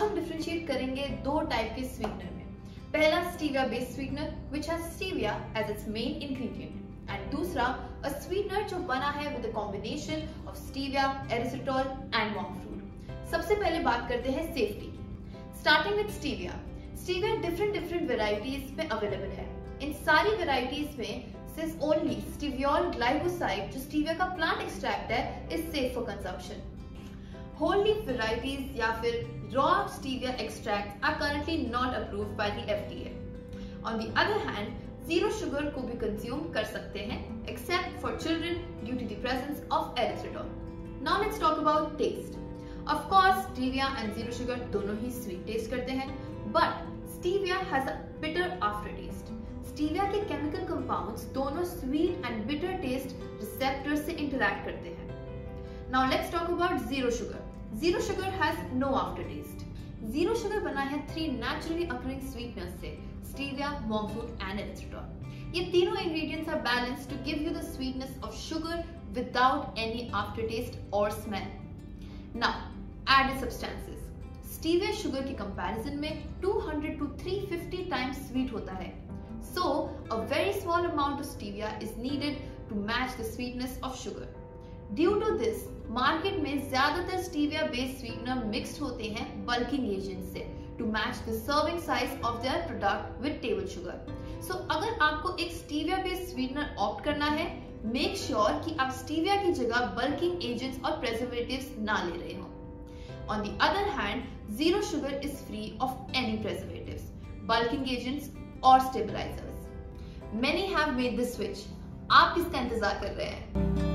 आज हम डिफरेंशिएट करेंगे दो टाइप के स्वीटनर में। पहला stevia based sweetener which has stevia as its main ingredient and दूसरा अ स्वीटनर जो बना है with a combination of stevia, erythritol and monk fruit. सबसे पहले बात करते हैं सेफ्टी की। Starting with stevia. Stevia different varieties में अवेलेबल है। इन सारी वेराइटीज में सिर्फ ओनली स्टीवियोल ग्लाइकोसाइड जो स्टीविया का प्लांट एक्सट्रैक्ट है is safe for consumption. Whole leaf varieties या फिर raw stevia extracts are currently not approved by the FDA. On the other hand, zero sugar को भी consume कर सकते हैं except for children due to the presence of erythritol. Now let's talk about taste. Of course, stevia and zero sugar दोनों ही sweet taste करते हैं, but stevia has a bitter aftertaste. Stevia के chemical compounds दोनों sweet and bitter taste receptors से interact करते हैं. Now let's talk about zero sugar. Zero sugar has no aftertaste. Zero sugar बना है 3 naturally occurring sweeteners से, stevia, monk fruit and erythritol. ये तीनों ingredients are balanced to give you the sweetness of sugar without any aftertaste or smell. Now, added substances. Stevia sugar के comparison में 200 to 350 times sweet होता है. So, a very small amount of stevia is needed to match the sweetness of sugar. Due to this, market में ज्यादातर stevia based sweetener mixed होते हैं bulking agent से to match the serving size of their product with table sugar. So अगर आपको एक stevia based sweetener opt करना है, मेक श्योर कि आप स्टीविया की जगह बल्किंग एजेंट्स और प्रिजर्वेटिव्स ना ले रहे हो। On the other hand, zero sugar is free of any preservatives, bulking agents और stabilizers. Many have made this switch. आप किसका इंतजार कर रहे हैं?